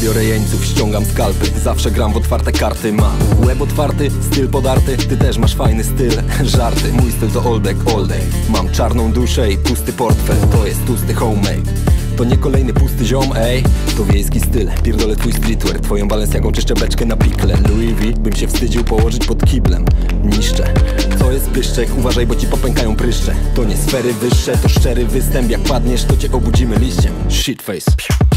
biorę jeńców, ściągam skalpy. Zawsze gram w otwarte karty. Mam łeb otwarty, styl podarty. Ty też masz fajny styl, żarty. Mój styl to all back, all day. Mam czarną duszę i pusty portfel. To jest tłusty homemade. To nie kolejny pusty ziom, ej. To wiejski styl, pierdolę twój streetwear. Twoją Balenciagą czyszczę beczkę na pikle. Louis V bym się wstydził położyć pod kiblem. Niszczę, co jest pyszczek? Uważaj, bo ci popękają pryszcze. To nie sfery wyższe, to szczery występ. Jak padniesz, to cię obudzimy liściem. Shitface.